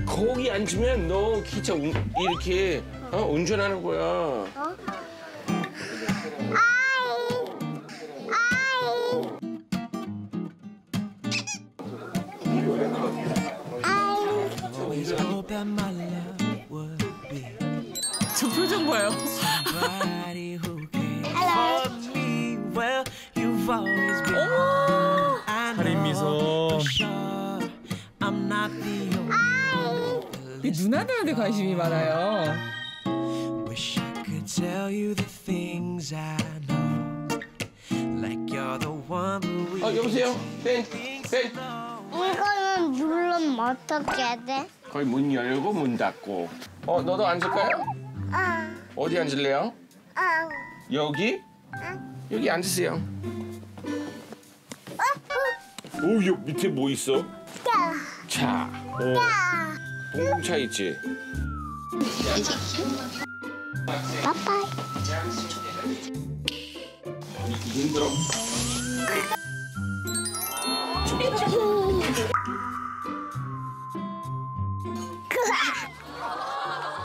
거기 앉으면 너 기차 이렇게 운전하는 거야. 어? 저 표정 봐요. 살인 미소. 이 누나들한테 관심이 많아요. 여보세요? 땡. 이거는 누르면 어떻게 해야 돼? 거기 문 열고 문 닫고. 너도 앉을까요? 어디 앉을래요? 여기? 여기 앉으세요. 오, 여기 밑에 뭐 있어? 차. 봉차 있지? 빠빠이. 힘들어?